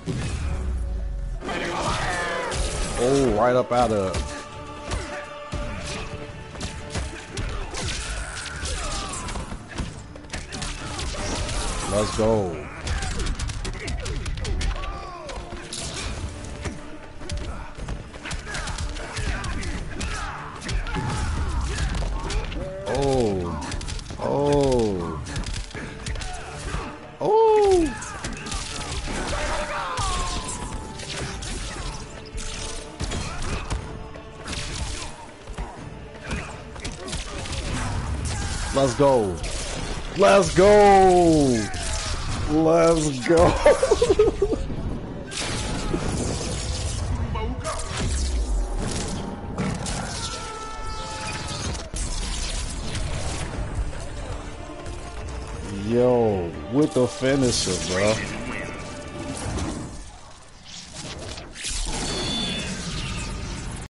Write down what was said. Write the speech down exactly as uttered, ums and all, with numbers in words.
Oh, right up out of. Let's go. Oh. Oh. Oh. Let's go. Let's go. Let's go. Yo, with the finisher, bro.